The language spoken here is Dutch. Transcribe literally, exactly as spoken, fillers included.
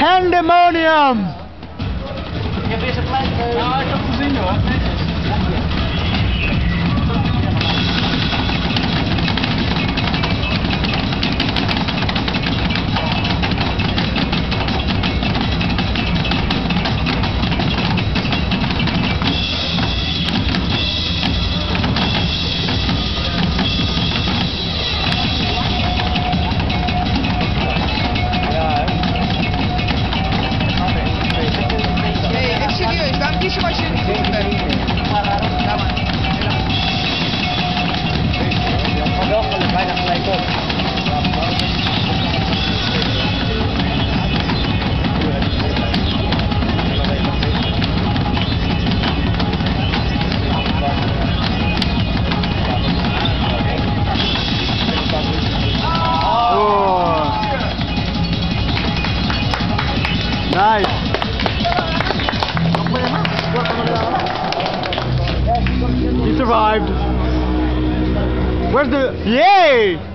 Pandemonium! Ik heb eerst een klein... Ja, ik heb het gezien hoor. Als je niet goed bent. Ja, maar. Je kan wel gelijk, bijna gelijk op. Oh. Nice. He survived. Where's the... Yay!